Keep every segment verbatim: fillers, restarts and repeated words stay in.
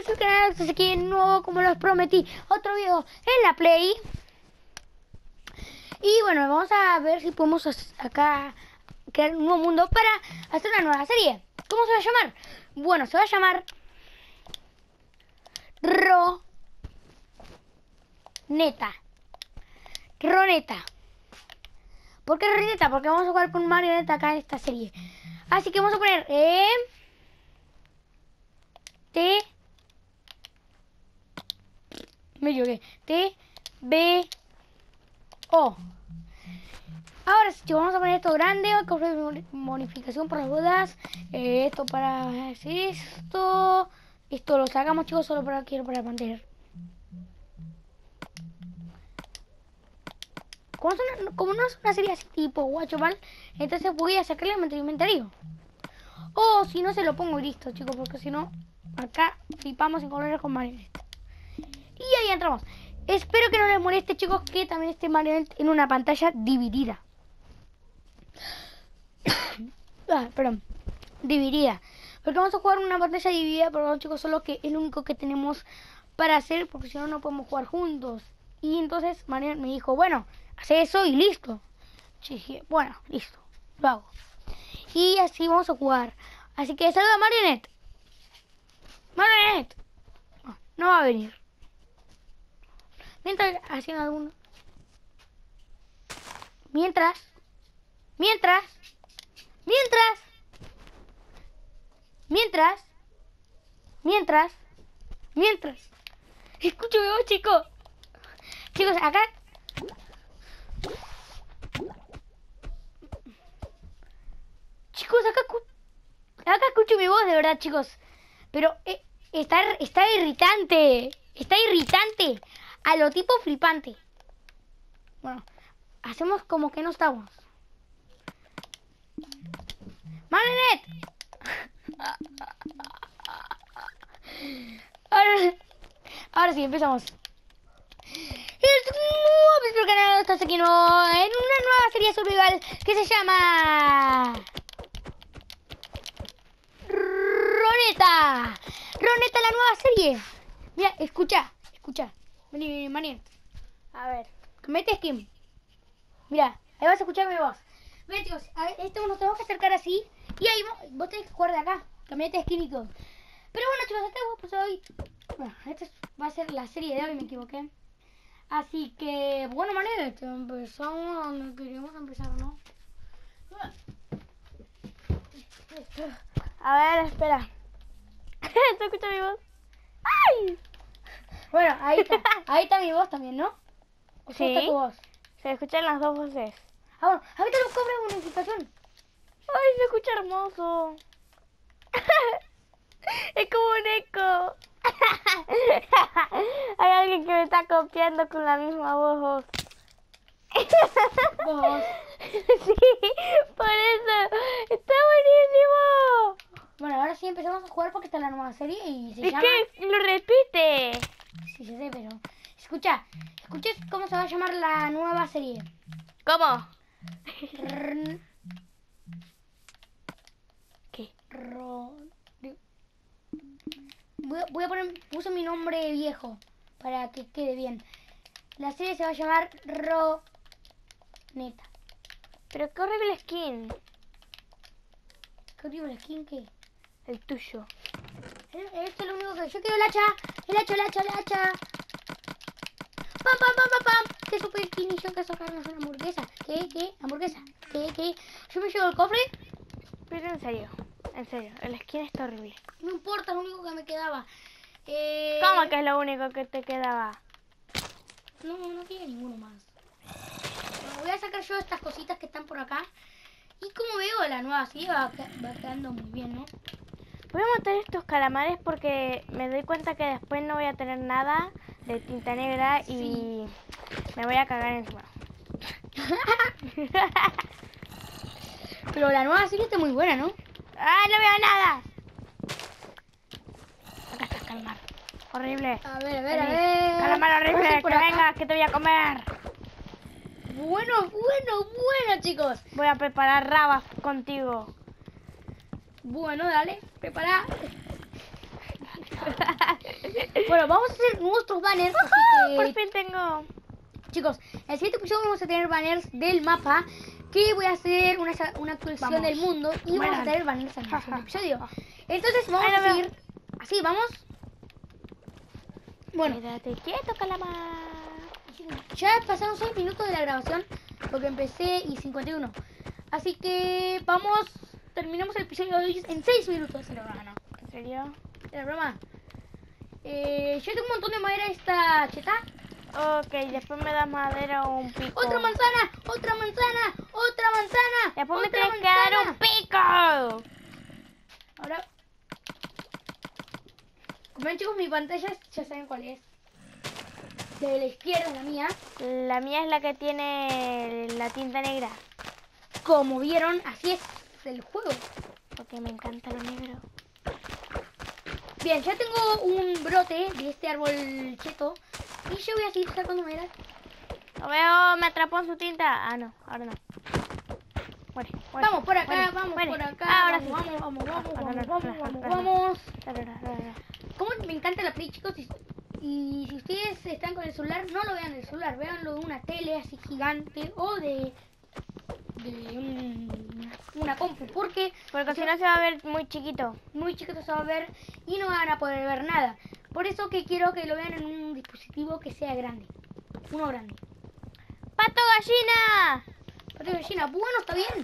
mi canal, estás aquí de nuevo, como los prometí, otro video en la Play. Y bueno, vamos a ver si podemos acá crear un nuevo mundo para hacer una nueva serie. ¿Cómo se va a llamar? Bueno, se va a llamar Roneta. Roneta. ¿Por qué Roneta? Porque vamos a jugar con Marioneta acá en esta serie. Así que vamos a poner eh, T Me equivoqué. T B O. Ahora sí, vamos a poner esto grande. Con bonificación por las dudas. Eh, esto para esto. Esto lo sacamos, chicos, solo para quiero para mantener. Como, una, como no es una serie así tipo Guachomal, entonces voy a sacarle el inventario. O si no, se lo pongo y listo, chicos, porque si no, acá flipamos en colores con Marioneta. Y ahí entramos. Espero que no les moleste, chicos, que también esté Marioneta en una pantalla dividida. ah, perdón, dividida. Porque vamos a jugar una pantalla dividida, pero chicos, solo que es lo único que tenemos para hacer, porque si no, no podemos jugar juntos. Y entonces Marioneta me dijo, bueno, hace eso y listo. Yo dije, bueno, listo, lo hago. Y así vamos a jugar. Así que saluda a Marioneta. Marioneta. No, no va a venir. Mientras haciendo alguno. Mientras. Mientras. Mientras. Mientras. Mientras. Mientras. Escúchame vos, chicos. Chicos, acá. Chicos, acá, acá escucho mi voz, de verdad, chicos. Pero eh, está, está irritante. Está irritante. A lo tipo flipante. Bueno, hacemos como que no estamos. ¡Marioneta! Ahora, ahora sí, empezamos. Espero que no estás aquí no, en una nueva serie survival que se llama Roneta. Roneta, la nueva serie. Mira, escucha, escucha. Vení, Marioneta. A ver, mete skin. Mira, ahí vas a escuchar mi voz. Mira, chicos, a ver, esto nos tenemos que acercar así. Y ahí vos, vos tenés que jugar de acá. Cambiate skin y todo. Pero bueno, chicos, hasta pues hoy. Bueno, esta va a ser la serie de hoy, me equivoqué. Así que, bueno, Marioneta, empezamos donde queríamos empezar, ¿no? A ver, espera. ¿Te escucha mi voz? ¡Ay! Bueno, ahí está. Ahí está mi voz también, ¿no? ¿O sí, está tu voz? Se escuchan las dos voces. Ah, bueno, ahorita nos cobra bonificación. ¡Ay, se escucha hermoso! Es como un eco. Hay alguien que me está copiando con la misma voz. ¿Vos? Sí, por eso. ¡Está buenísimo! Bueno, ahora sí empezamos a jugar porque está la nueva serie y se es llama... que lo repite. Sí, se sé, pero... Escucha, escucha cómo se va a llamar la nueva serie. ¿Cómo? R... ¿Qué? Ro... Voy a, voy a poner... Puse mi nombre viejo para que quede bien. La serie se va a llamar Roneta. Pero qué horrible skin. ¿Qué horrible skin que? El tuyo. Esto es lo único que... Yo quiero el hacha. El hacha, el hacha, el hacha. Pam, pam, pam, pam, pam. ¿Qué super skin y yo que sacarnos una hamburguesa? ¿Qué? ¿Qué? ¿Hamburguesa? ¿Qué? ¿Qué? Yo me llevo el cofre. Pero en serio. En serio. El skin está horrible. No importa, es lo único que me quedaba. Eh... ¿Cómo que es lo único que te quedaba? No, no quería ninguno más. Bueno, voy a sacar yo estas cositas que están por acá. Y como veo, la nueva sí va, va quedando muy bien, ¿no? Voy a matar estos calamares porque me doy cuenta que después no voy a tener nada de tinta negra y sí. Me voy a cagar encima. Pero la nueva serie está muy buena, ¿no? ¡Ah, no veo nada! Acá está el calamar. Horrible. A ver, a ver, Vení. a ver. Calamar horrible, que por acá. venga, que te voy a comer. Bueno, bueno, bueno, chicos. Voy a preparar rabas contigo. Bueno, dale, prepara. Bueno, vamos a hacer nuestros banners. Así que, Por fin tengo. chicos, en el siguiente episodio vamos a tener banners del mapa. Que voy a hacer una, una actualización Vamos. del mundo. Y vamos a Bueno. tener banners en el siguiente episodio. Entonces vamos Ahí lo a veo. seguir. Así, vamos. Bueno, Quédate quieto, calamar. ya pasaron seis minutos de la grabación. Porque empecé y cincuenta y uno. Así que vamos. Terminamos el episodio de hoy en seis minutos. Era broma, no. ¿En serio? Era broma. Eh, yo tengo un montón de madera esta cheta. Ok, después me das madera o un pico. Otra manzana, otra manzana, otra manzana. Después me otra tienes que dar manzana. un pico. Ahora, como ven chicos, mi pantalla ya saben cuál es. De la izquierda la mía. La mía es la que tiene la tinta negra. Como vieron, así es el juego. Porque me encanta lo negro. Bien, ya tengo un brote de este árbol cheto. Y yo voy a seguir sacando madera. Lo veo, me atrapó en su tinta. Ah, no, ahora no. Muere, muere, Vamos por acá, muere, vamos muere. por acá. Ahora vamos, sí. vamos, vamos, vamos, Ah, no, vamos, no, vamos, no, vamos, no, no, vamos. no, no, no, no. Como me encanta la Play, chicos. Y, y si ustedes están con el celular, no lo vean del celular, véanlo de una tele así gigante o de, de un- una compu, porque Porque si no se va a ver muy chiquito. muy chiquito se va a ver y no van a poder ver nada. Por eso que quiero que lo vean en un dispositivo que sea grande, uno grande. ¡Pato gallina! Pato de gallina, bueno, está bien.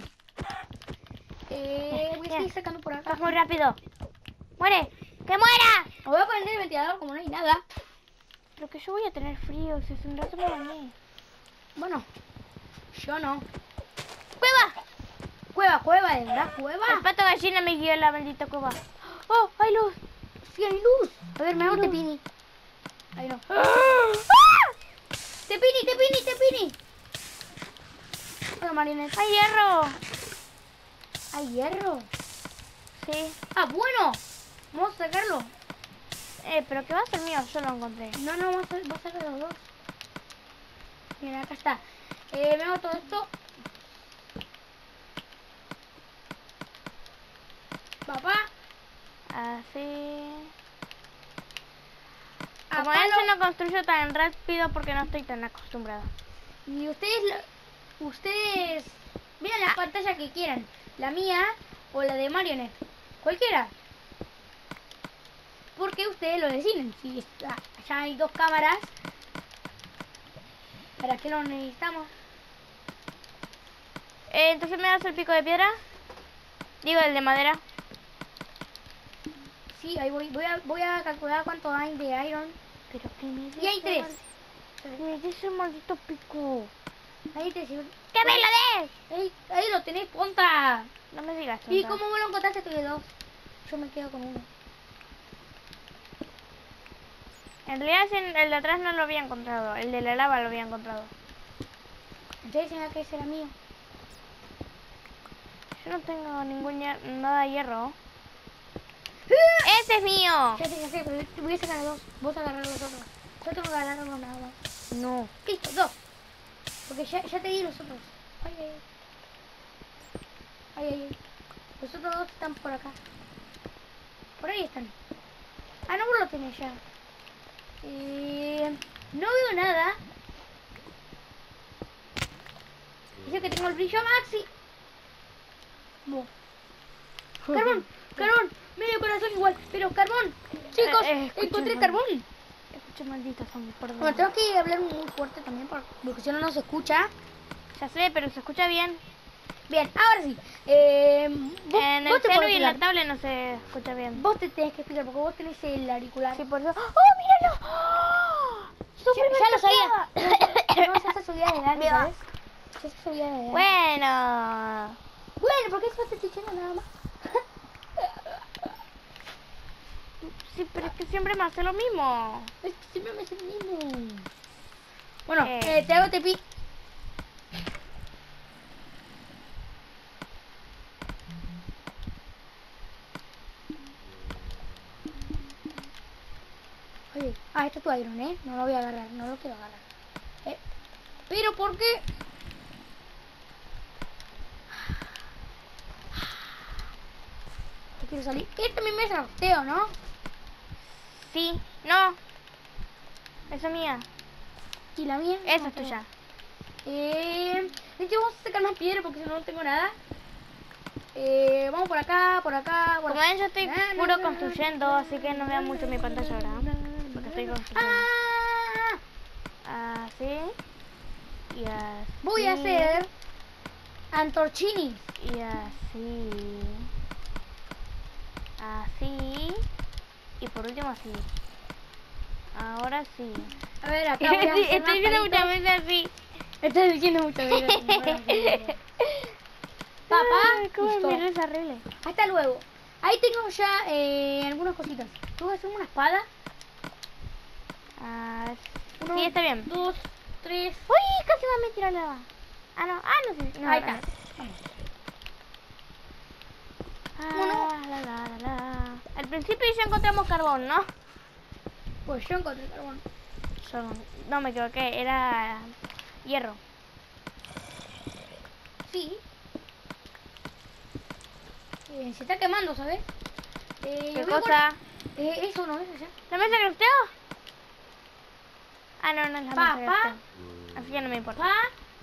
Eh, voy a seguir sacando por acá. Vas muy rápido. ¡Muere! ¡Que muera! Me voy a poner el ventilador como no hay nada. Pero que yo voy a tener frío, si hace un rato me bañé. Bueno, yo no. ¡Cueva! Cueva, cueva, de verdad, cueva. El pato gallina me guió a la maldita cueva. ¡Oh, hay luz! Sí, hay luz. A ver, mejor te pini. Ahí no. ¡Ah! Te pini, te pini, te pini. Bueno, marioneta. ¡Hay hierro! Hay hierro. Sí. Ah, bueno. Vamos a sacarlo. Eh, pero que va a ser mío, yo lo encontré. No, no, vamos a, vamos a sacar los dos. Mira, acá está. Eh, me hago todo esto. Papá. Así. A Como palo. eso no construyo tan rápido porque no estoy tan acostumbrada. Y ustedes, lo- ustedes, miren la pantalla que quieran. La mía o la de Marionette. Cualquiera. Porque ustedes lo deciden. Si está- ya hay dos cámaras, ¿para qué lo necesitamos? Eh, entonces me das el pico de piedra. Digo, el de madera. Sí, ahí voy. Voy a, voy a calcular cuánto hay de iron. Pero que me Y hay tres. Que me des el maldito pico. Ahí te sirve. ¡Que me lo des! Ahí, ahí lo tenés, ponta. No me digas. ¿Y tonta. cómo me lo encontraste tú de dos? Yo me quedo con uno. En realidad sin- el de atrás no lo había encontrado. El de la lava lo había encontrado. Entonces tenga que ser mío. Yo no tengo ningún hier- nada de hierro. ¡Ese es mío! Ya sé, ya sé, pero te voy a sacar dos. Vos agarrar los otros. Yo tengo que agarrar uno nada más. No. Listo, dos. Porque ya, ya te di los otros. Ay, ay, ay. Ay, ay, ay. Los otros dos están por acá. Por ahí están. Ah, no, vos lo tenés ya. Eh, no veo nada. Dice que tengo el brillo maxi. No. Carbón, carbón. Medio corazón igual. Pero carbón. Chicos, Eh, eh, escucha, encontré no. carbón. Escucha, maldito zombie, perdón. Bueno, tengo que hablar muy fuerte también por- porque si no, no se escucha. Ya sé, pero se escucha bien. Bien, ahora sí. Eh, vos, En vos el te celu podés y en la explicar. tablet no se escucha bien. Vos te tenés que explicar porque vos tenés el auricular. Sí, por eso. ¡Oh, míralo! ¡Oh! Ya, ¡Súper ya lo mezclada! sabía. No, ya se subía de edad, Mira. ¿sabes? Ya se subía de edad. Bueno. Bueno, porque eso te estoy diciendo nada más. Sí, pero es que siempre me hace lo mismo. Es que siempre me hace lo mismo. Bueno, Eh. eh, te hago tepi. Oye, ah, este es tu iron, ¿eh? No lo voy a agarrar, no lo quiero agarrar. Eh, pero ¿por qué? Yo quiero salir. Este también me sorteo, ¿no? sí. No. Esa es mía. ¿Y la mía? Esa No, es tuya. Eh, de hecho, vamos a sacar más piedra porque si no, no tengo nada. Eh, vamos por acá, por acá, por Como acá. ven, yo estoy puro construyendo, así que no vean mucho mi pantalla ahora. Porque estoy construyendo. Ah, Así. Y así. voy a hacer antorchinis. Y así. Así. Y por último así. Ahora sí. A ver, acá voy a hacer Estoy más diciendo palitos. muchas veces así. Estoy diciendo muchas veces. Papá, Ay, cómo listo. me es horrible. Hasta luego. Ahí tengo ya eh, algunas cositas. ¿Tú vas a hacer una espada? Ah, Uno, sí, está bien. dos, tres. Uy, casi me metí la lava. Ah, no, ah, no sé. No, Ahí no. está. Vamos. Ah, Uno. la, la, la, la. Al principio ya encontramos carbón, ¿no? Pues yo encontré carbón. Yo no, no me equivoqué, era hierro. Sí. Eh, se está quemando, ¿sabes? Eh, ¿Qué voy a cosa? por- Eh, eso no es allá. ¿La mesa de crafteo? Ah, no, no es la Pa, mesa de pa. crafteo. Así que no me importa. Pa.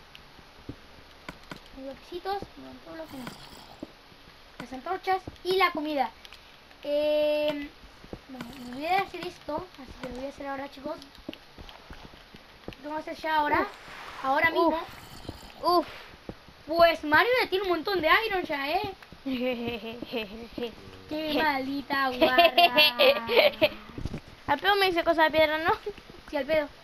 Los bloquecitos. No, todos los que no. Las antorchas y la comida. Eh, bueno, me olvidé de hacer esto, así que lo voy a hacer ahora, chicos. Lo voy a hacer ya ahora. Uf. Ahora mismo. Uf. Uf. Pues Mario ya tiene un montón de iron ya, ¿eh? Qué maldita guarra. Al pedo me dice cosa de piedra, ¿no? Sí, al pedo.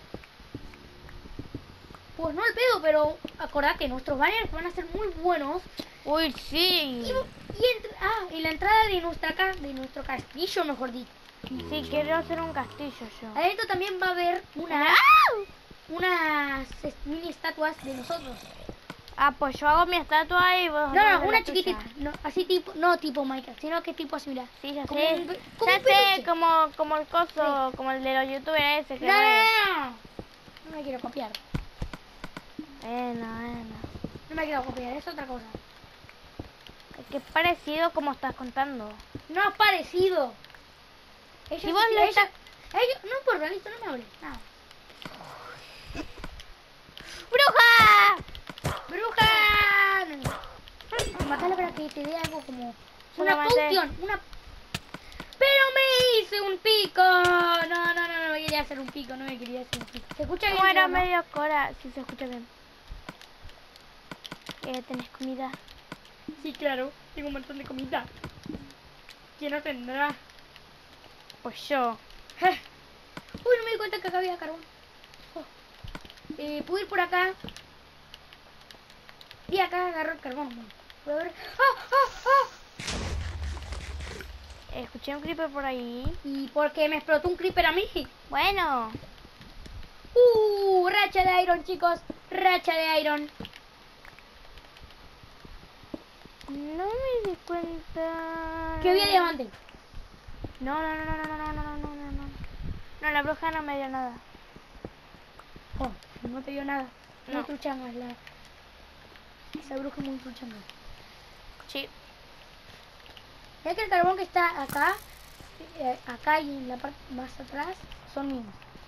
Pues no al pedo, pero acordate, nuestros banners van a ser muy buenos. Uy, sí. Y, y, entr- ah, y la entrada de nuestra ca- de nuestro castillo, mejor dicho. Sí, quiero hacer un castillo yo. Adentro también va a haber una, ¡Ah! unas es- mini estatuas de nosotros. Ah, pues yo hago mi estatua y vos. No, haces no, la una tuya. chiquitita. No, así tipo, no tipo Minecraft, sino que tipo así, mira. Sí, ya Como sé. un pe- como Ya un sé, peluche. como, como el coso, como el de los youtubers ese que No, no, ve. no, no. No me quiero copiar. Bueno, bueno. No me quiero copiar, es otra cosa. Es que es parecido como estás contando. No es parecido. Ellos, Si vos sí- le ellos, ellos, no importa, listo, no me hables. Nada. ¡Bruja! ¡Bruja! Matala para que te dé algo como una Solamente- poción, una. Pero me hice un pico. No, no, no, no me quería hacer un pico, no me quería hacer un pico. ¿Se escucha bien? Como era ¿no? medio cora, si se escucha bien. Eh, ¿tenés comida? Sí, claro, tengo un montón de comida. ¿Quién no tendrá? Pues yo. Uy, no me di cuenta que acá había carbón. Oh. Eh, puedo ir por acá. Y acá agarro el carbón. ¿Puedo ver? ¡Ah, ah, ah! Eh, escuché un creeper por ahí. ¿Y por qué me explotó un creeper a mí? Bueno. ¡Uh! Racha de iron, chicos. Racha de iron. No me di cuenta. Que había diamante. No, no, no, no, no, no, no, no, no, no, no. No, la bruja no me dio nada. Oh, no te dio nada. No. Muy truchanga la... Esa bruja es muy truchanga. Sí. Ya que el carbón que está acá, eh, acá y en la parte más atrás, son míos.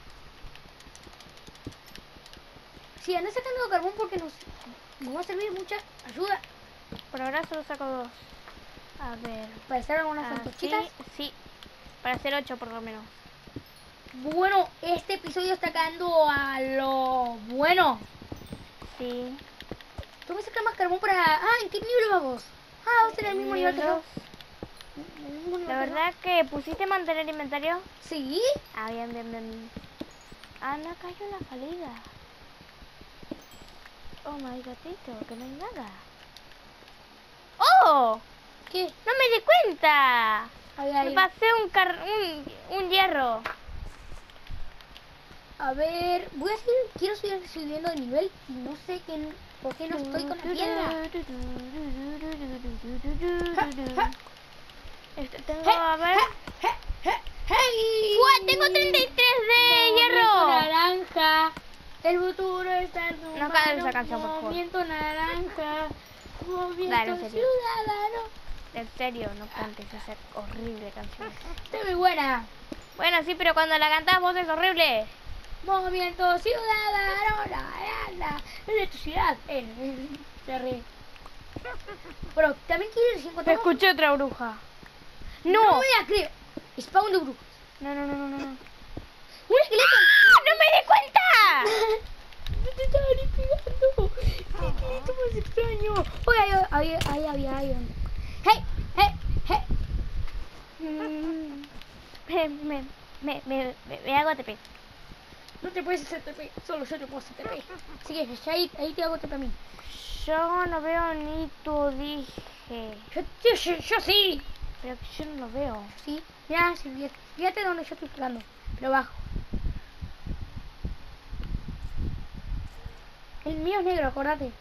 Sí, anda sacando carbón porque nos, nos va a servir mucha ayuda Por ahora solo saco dos. A ver. para hacer algunas Así, antorchitas. sí. Para hacer ocho por lo menos. Bueno, este episodio está quedando a lo bueno. Sí. Tú me sacas más carbón para... Ah, ¿en qué nivel vamos? Ah, vas a tener el mismo nivel que yo. Dos. El mismo nivel La que yo. verdad que pusiste mantener inventario. Sí. Ah, bien, bien, bien. Ah, no cayó la salida. Oh my gatito, que no hay nada. ¡Oh! ¿Qué? ¡No me di cuenta! Ahí, ahí. Me pasé un, car un, un hierro. A ver, voy a seguir, quiero seguir subiendo de nivel y no sé qué, por qué no estoy con la piedra. Este, tengo, a ver. ¡Hey! ¡Guau! Tengo treinta y tres de Movimiento hierro. naranja, el futuro está en tu No mano. cantes esa canción, por favor. Movimiento naranja, movimiento Dale, en serio. ciudadano. En serio, no cantes esa horrible canción. Está muy buena. Bueno, sí, pero cuando la cantás vos es horrible. Movimiento ciudadano, la, la, la, electricidad. Eh, eh, se ríe. Pero también quiero decir Me escuché otra bruja. No, No. no me la creo. Spawn de brujas. No, no, no, no, no. no. ¡Un esqueleto! ¡Ah! ¡No me di cuenta! ¡No te estaba ni pegando! ¡Qué esqueleto más extraño! Oye, ahí, ahí, ahí había Iron. ¡Hey! ¡Hey! ¡Hey! Mm, me, me, me, me, me, me hago T P. No te puedes hacer T P, solo yo te puedo hacer T P. Así que ahí, ahí te hago T P a mí. Yo no veo ni tu dije. Yo, yo, yo, yo sí. Pero que yo no lo veo. Sí, mira, sí, fíjate, fíjate donde yo estoy jugando. Pero bajo. El mío es negro, acordate.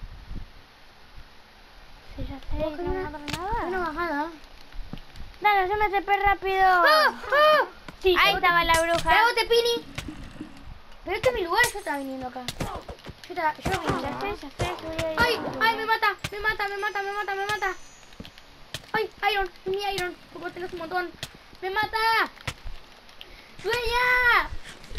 Sí, ya sé, Ojo, no una- agarro nada. Una bajada. Dale, yo me T P rápido. ¡Ah! ¡Ah! Sí, Ahí te- estaba la bruja. Te hago Tepini. Pero este es mi lugar, yo estaba viniendo acá. Yo estaba, yo vine. Ya sé, ya sé, subí ahí. ¡Ay! ¡Ay! Me mata, me mata, me mata, me mata, me mata. ¡Ay! Iron, es mi Iron. Como tenés un montón. ¡Me mata! ¡Dueña!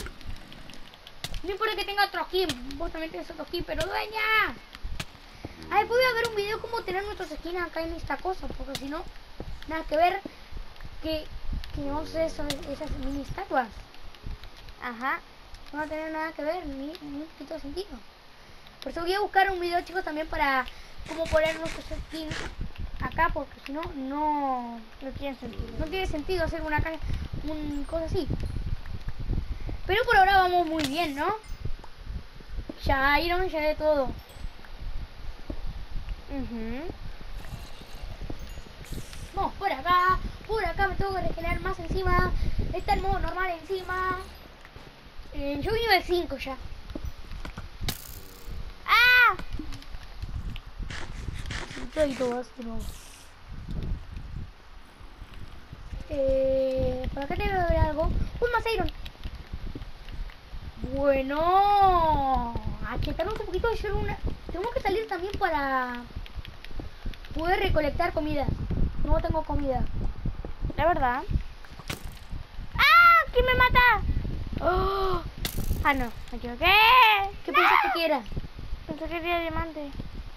No importa que tenga otro skin. Vos también tenés otro skin, pero dueña. Ay, voy a ver un video cómo tener nuestros skins acá en esta cosa. Porque si no, nada que ver. Que, que vamos a hacer esos- esas mini estatuas. Ajá. No va a tener nada que ver, ni ni poquito de sentido. Por eso voy a buscar un video, chicos, también para cómo poner nuestros skins acá, porque si no, no No tiene sentido. no tiene sentido hacer una ca- un cosa así. Pero por ahora vamos muy bien, ¿no? Ya Iron, ya de todo. Mhm. Vamos por acá, por acá me tengo que regenerar más encima. Está el modo normal encima. Eh, yo vine del cinco ya. ¡Ah! Y todo de nuevo. Eh, por acá debe haber algo. Un más Iron. Bueno, achetarnos un poquito de hacer una. Tenemos que salir también para poder recolectar comida. No tengo comida. La verdad. ¡Ah! ¿Quién me mata? ¡Oh! Ah, no, me equivoqué. ¿Qué pensaste que era? Pensé que era diamante.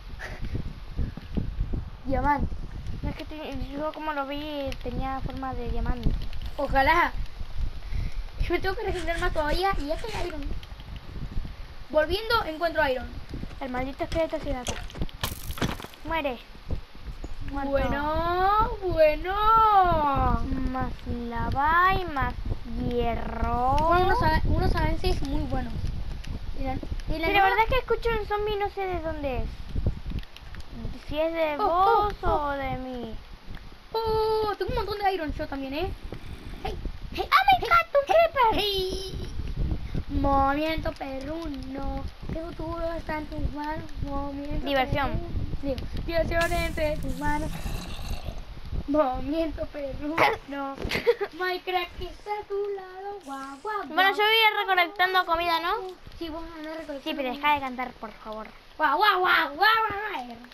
Diamante. No es que te- yo como lo vi tenía forma de diamante. Ojalá. Yo me tengo que regenerar más todavía y ya está Iron. Volviendo, encuentro Iron. El maldito esqueleto sigue acá. Muere. Muerto. Bueno, bueno. Más lava y más hierro. Bueno, unos, ava- unos avances muy buenos. Y la, y la Sí, la nueva- verdad es que escucho un zombie, no sé de dónde es. Si es de Oh, vos oh, oh. o de mí. Oh, tengo un montón de Iron yo también, ¿eh? Hey, hey, ¡Ah, me encanta un creeper! hey. Movimiento perruno, el futuro está en tus manos. Movimiento Diversión. perruno. Digo, diversión entre tus manos. Movimiento perruno. Minecraft que está a tu lado. Guau, guau, Bueno, guau. yo voy a ir recolectando comida, ¿no? Sí, vos andás recolectando. Sí, pero deja de cantar, por favor. Guau, guau, guau, guau, guau, guau.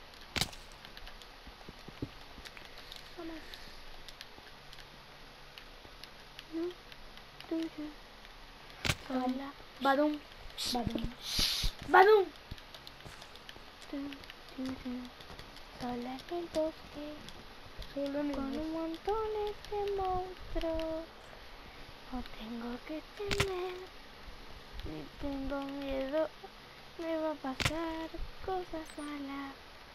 Sola. Badum, badum, badum. Sola en el bosque. Solo en el Con un montón de monstruos. No tengo que temer. Si tengo miedo, me va a pasar cosas malas.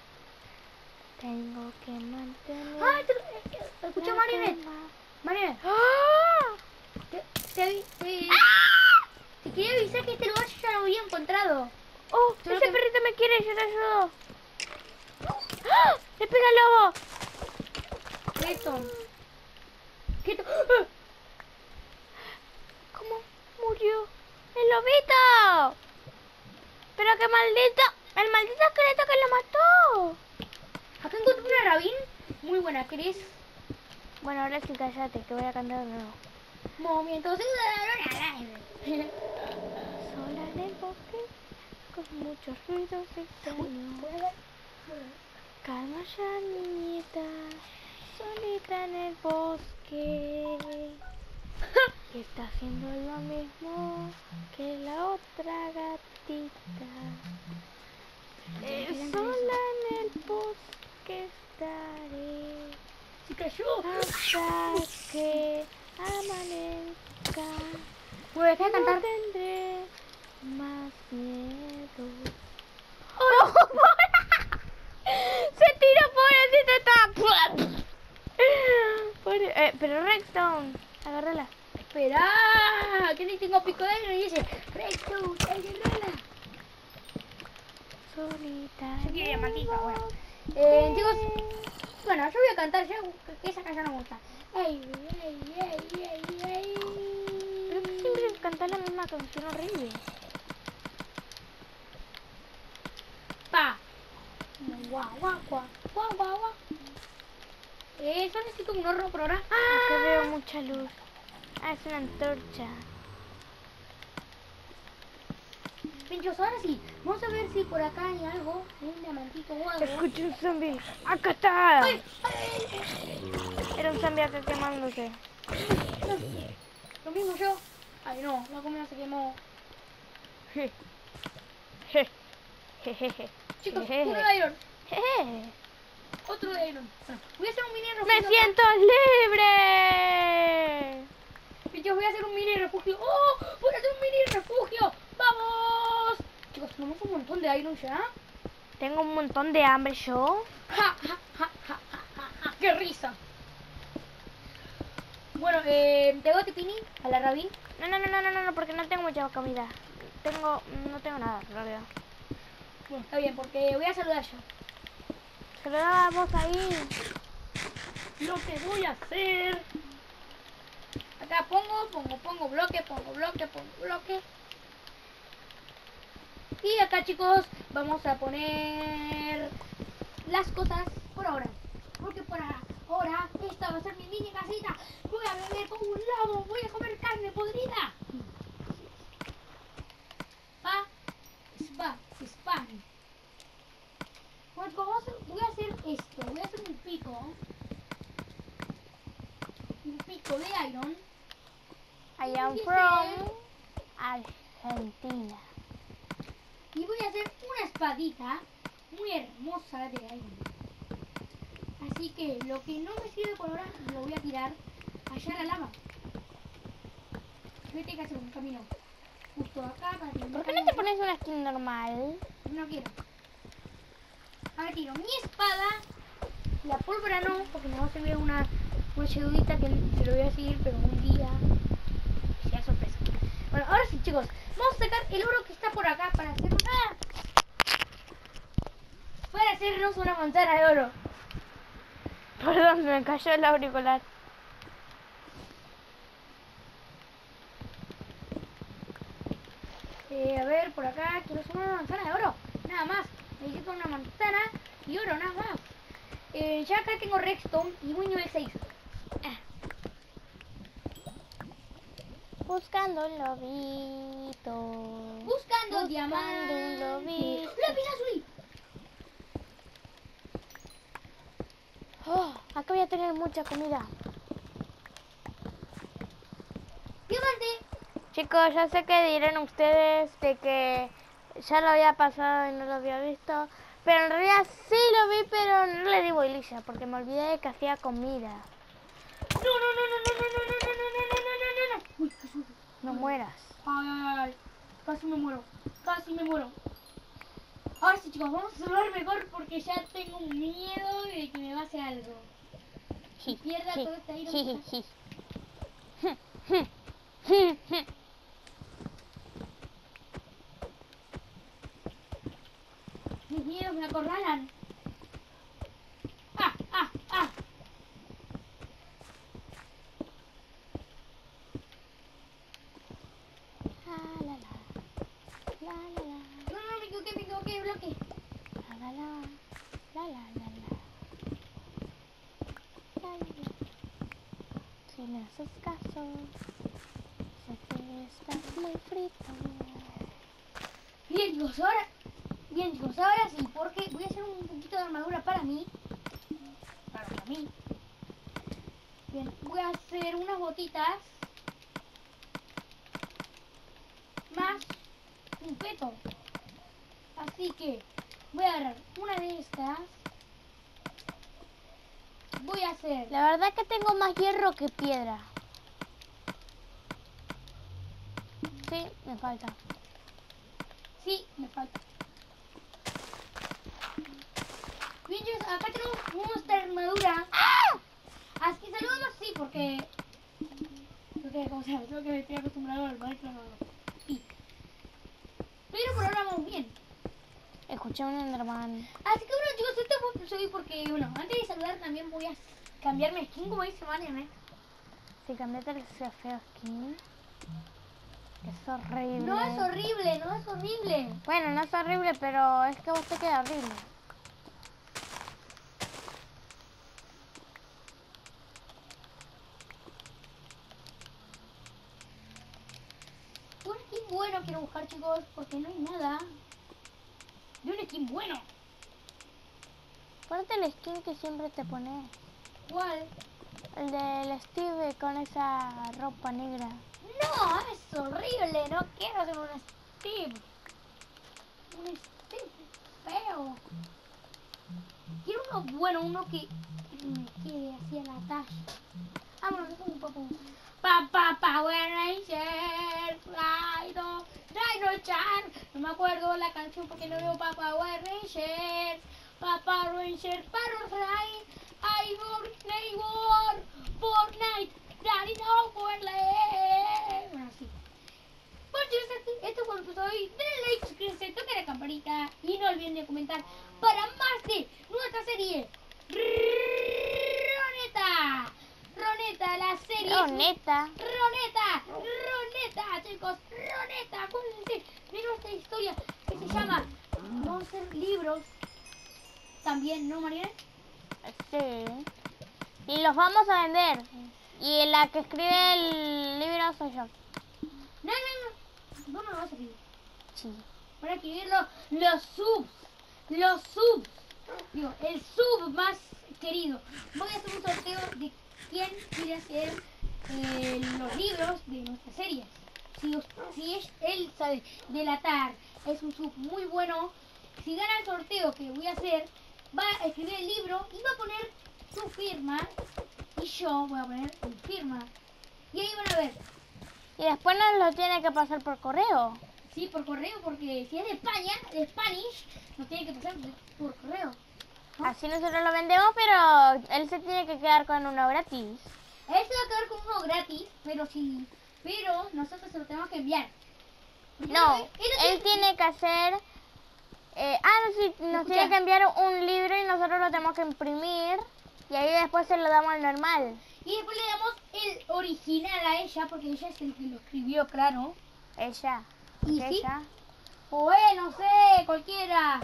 Tengo que mantener. ¡Ay! Te, te, te escuché, la Marinette. calma. Marinette, ¡Ah! te, te, avi- te, te quería avisar que este lugar yo ya lo había encontrado. ¡Oh! Solo Ese que- perrito me quiere, yo te ayudo. ¡Ah! ¡Le pega al lobo! Quieto. Quieto. ¡Ah! ¿Cómo murió? ¡El lobito! ¡Pero qué maldito! ¡El maldito esqueleto que lo mató! Acá encontré una rabín muy buena, ¿querés? Bueno, ahora sí cállate, que voy a cantar de nuevo. Movimientos ciudadanos. Sola en el bosque, con muchos ruidos extraños. Calma ya, niñita, solita en el bosque. Está haciendo lo mismo que la otra gatita. Eh, sola en el bosque estaré. Se cayó. Hasta que amanezca. Bueno, deja de No cantar. tendré más miedo. ¡Oh! Se tiró, pobrecito, está. Pobre- eh, pero Redstone, agárrala. Espera, que ni tengo pico de iron y dice, Redstone, agárrala. Solita. Yo quiero diamantito, bueno. Eh, chicos, bueno, yo voy a cantar, yo, que esa canción no me gusta. Ey, ey, ey, ey, ey. Pero que siempre cantar la misma canción horrible. Pa. Guau, guau, guau, guau, guau, guau. Eh, yo necesito un horno por ahora. Acá veo mucha luz. Ah, es una antorcha. Pinchos, ahora sí, vamos a ver si por acá hay algo, un diamantito o algo. Escucho un zombie. ¡Acá está! ¡Ay! ¡Ay! Era un zombie acá quemándose. Lo mismo yo. Ay, no, la comida se quemó. Je. Je. Jejeje. Chicos, Jejeje. uno de iron, Jeje. otro de iron. Bueno, voy a hacer un mini refugio. ¡Me acá. siento libre! Pinchos, voy a hacer un mini refugio. ¡Oh! ¡Voy a hacer un mini refugio! ¡Vamos! Chicos, tenemos un montón de iron ya. Tengo un montón de hambre yo. ¡Ja, ja, ja, ja, ja, ja, ja! ¡Qué risa! Bueno, eh, te voy a Tipini, a la Rabin. No, no, no, no, no, no, porque no tengo mucha comida. Tengo, no tengo nada, en realidad. Bueno, está bien, porque voy a saludar yo. Se lo damos ahí. Lo que voy a hacer. Acá pongo, pongo, pongo bloque, pongo bloque, pongo bloque. Y acá, chicos, vamos a poner las cosas por ahora. Porque por ahora esta va a ser mi mini casita. Voy a beber como un lobo, voy a comer carne podrida. Pa, spa, spam. Bueno, vamos a- voy a hacer esto, voy a hacer un pico. Un pico de iron. I am Dice- from Argentina. Y voy a hacer una espadita muy hermosa de iron. Así que lo que no me sirve por ahora lo voy a tirar allá a la lava. Voy a tener que hacer un camino justo acá para que ¿Por qué no te pones una skin normal? No quiero. Ahora tiro mi espada. La pólvora no, porque me va a servir una, una ayudita que se lo voy a seguir, pero un día sea sorpresa. Bueno, ahora sí, chicos, vamos a sacar el oro que está por acá para hacernos ¡ah! Para hacernos una manzana de oro. Perdón, se me cayó el auricular. Eh, a ver, por acá quiero hacer una manzana de oro. Nada más. Necesito una manzana y oro, nada más. Eh, ya acá tengo redstone y voy nivel seis. Ah. Buscando un lobito. Buscando un diamantes. lobito. ¡Lápiz azul! Oh, acá voy a tener mucha comida. ¡Diamante! Chicos, ya sé que dirán ustedes de que ya lo había pasado y no lo había visto. Pero en realidad sí lo vi, pero no le di bolilla porque me olvidé de que hacía comida. ¡No, no, no, no, no, no, no, no, no, no, no, no, no, no! ¡Uy, qué susto! No mueras. Ay, casi me muero. Casi me muero. Ahora sí, chicos, vamos a salvar mejor porque ya tengo miedo de que me pase algo. Sí, Pierda sí, todo este iron. sí, sí, sí. Mis miedos me acorralan. ¡Ah, ah, ah! La, la, la. La, la, la. No, no, me equivoqué, me equivoqué, bloque. La, la, la. La, la, la, la. La, la, la. Si me haces caso, sé que estás muy frito. Bien, chicos, ahora... Bien, chicos, ahora sí, porque voy a hacer un poquito de armadura para mí. Para mí. Bien, voy a hacer unas botitas. un peto. Así que voy a agarrar una de estas. Voy a hacer... La verdad que tengo más hierro que piedra. Sí, me falta. Sí, me falta. Bien, chicos, acá tenemos nuestra armadura. ¡Ah! Así que saludamos así porque... Porque, como sea, tengo que me estoy acostumbrado al Minecraft. Sí. Pero por ahora vamos bien. Escuché un Enderman. Así que bueno, chicos, este fue un episodio porque, bueno, antes de saludar también voy a cambiarme skin, como dice Marian, ¿eh? Si cambiaste ese feo skin. Es horrible. No es horrible, no es horrible. Bueno, no es horrible, pero es que a vos te queda horrible. Un skin bueno quiero buscar, chicos, porque no hay nada de un skin bueno. Ponte el skin que siempre te pones. ¿Cuál? El del Steve con esa ropa negra. No, es horrible, no quiero ser un Steve. Un Steve feo. Quiero uno bueno, uno que me quede así en la talla. Vámonos, es un poco. Pa, pa, Power Ranger, Raido, Raido Chan. No me acuerdo la canción porque no veo pa, Power Ranger. Papa Ranger, Power Ranger, I work, Neighbor, Fortnite, Daddy no, Fortnite. Bueno, así. Bueno, chicos, este, este fue el episodio de hoy. Denle like, suscríbanse, toquen la campanita y no olviden de comentar para más de nuestra serie Roneta. Roneta, la serie. Roneta. Roneta, Roneta, chicos, Roneta. Acuérdense de nuestra historia que se llama Monster Libros. También, ¿no, Mariana? Sí. Y los vamos a vender. Y la que escribe el libro soy yo. No, no, no. No me lo vas a escribir. Sí. Para escribirlo, los subs. Los subs. Digo, el sub más querido. Voy a hacer un sorteo de quién quiere hacer eh, los libros de nuestra serie. Si, si es, él sabe delatar, es un sub muy bueno. Si gana el sorteo que voy a hacer, va a escribir el libro y va a poner su firma. Y yo voy a poner mi firma. Y ahí van a ver. Y después nos lo tiene que pasar por correo. Sí, por correo, porque si es de España, de Spanish, nos tiene que pasar por correo. ¿No? Así nosotros lo vendemos, pero él se tiene que quedar con uno gratis. Él se va a quedar con uno gratis, pero sí, pero nosotros se lo tenemos que enviar. No, él, él tiene que hacer... Eh, ah, no, sí, nos Escucha. tiene que enviar un libro y nosotros lo tenemos que imprimir. Y ahí después se lo damos al normal. Y después le damos el original a ella, porque ella es el que lo escribió, claro. Ella. ¿Y sí? Ella. O él, no sé, cualquiera.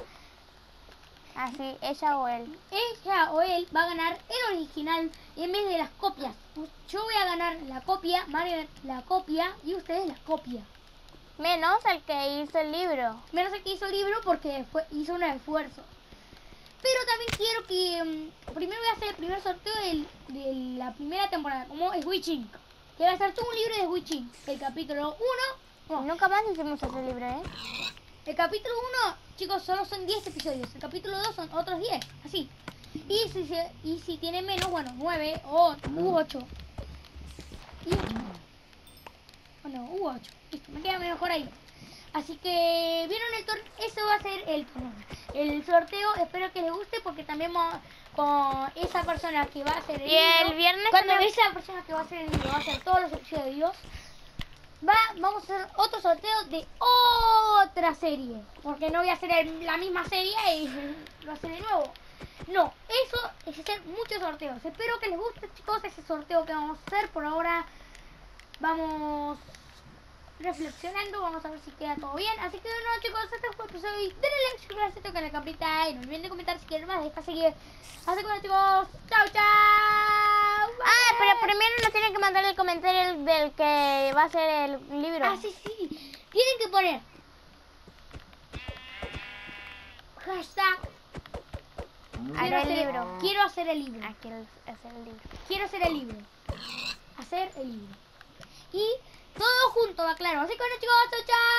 Ah, sí, ella o él. Ella o él va a ganar el original en vez de las copias. Yo voy a ganar la copia, Mario la copia y ustedes la copia. Menos el que hizo el libro. Menos el que hizo el libro porque fue, hizo un esfuerzo. Pero también quiero que... Um, primero voy a hacer el primer sorteo del, de la primera temporada, como Switching. Que va a ser todo un libro de Switching. El capítulo uno... Nunca más hicimos ese libro, ¿eh? El capítulo uno, chicos, solo son diez episodios. El capítulo dos son otros diez. Así. Y si, se, y si tiene menos, bueno, nueve o u ocho. Y ocho. Bueno, u ocho. Listo, me queda mejor ahí. Así que, ¿vieron el torneo? Eso va a ser el, el sorteo. Espero que les guste porque también vamos con esa persona que va a hacer el Y el libro. viernes Cuando también- esa persona que va a hacer el libro va a hacer todos los episodios. Va, vamos a hacer otro sorteo de otra serie. Porque no voy a hacer el- la misma serie y lo hacer de nuevo. No, eso es hacer muchos sorteos. Espero que les guste, chicos, ese sorteo que vamos a hacer. Por ahora vamos reflexionando, vamos a ver si queda todo bien. Así que bueno, chicos, este fue el episodio. Denle like, suscríbanse, toquen la campanita y no olviden de comentar si quieren más de esta serie. Así que bueno, chicos, chao, chao. Ah, pero primero nos tienen que mandar el comentario del que va a ser el libro. Ah, sí, sí. Tienen que poner hashtag Haré quiero el hacer- libro. Quiero hacer el libro. Ah, quiero hacer el libro. Quiero hacer el libro. Hacer el libro. Y todo junto, va claro. Así que bueno, chicos, chao, chao.